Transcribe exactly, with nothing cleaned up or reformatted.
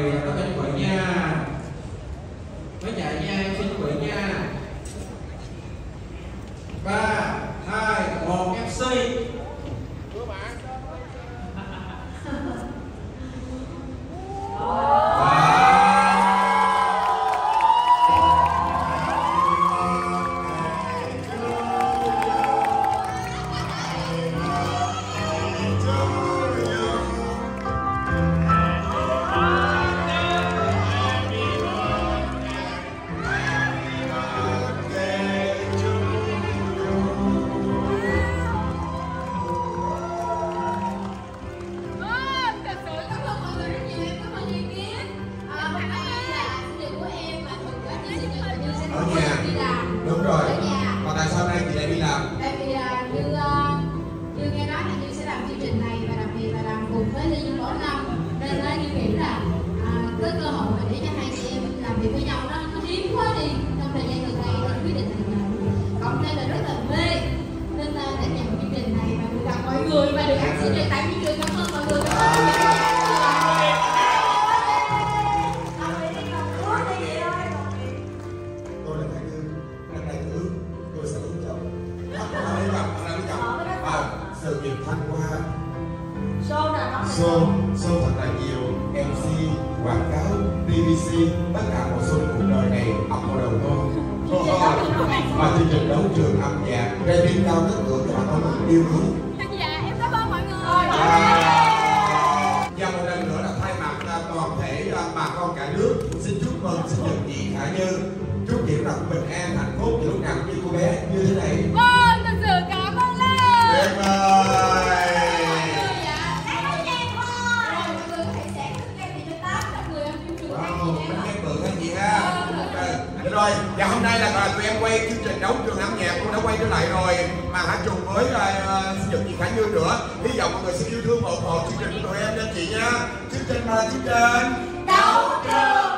có thể chuẩn bị nha. Mấy nhà nha, em xin chuẩn bị nha. Ba, hai, một, em xê. Show, show thật là nhiều, em xê, quảng cáo, tê vê xê, tất cả một show cuộc đời này ập vào đầu tôi. Và chương trình đấu trường âm nhạc, gây tiếng cao tất cửa cho bà con yêu quý. Dạ, em cảm ơn mọi người. Và một lần nữa là thay mặt toàn thể bà con cả nước xin chúc mừng sinh nhật chị Khả Như. Chúc chị rất bình an, hạnh phúc và lúc nào như cô bé như thế này. Vâng, thật sự cảm ơn Lê. Em ơi. Rồi, và hôm nay là tụi em quay chương trình đấu trường âm nhạc cũng đã quay trở lại rồi, mà hãy trùng với uh, sinh nhật chị Khả Như nữa. Hy vọng mọi người sẽ yêu thương ủng hộ chương trình của tụi em nha chị nha. Chương trình là chương trình đấu trường.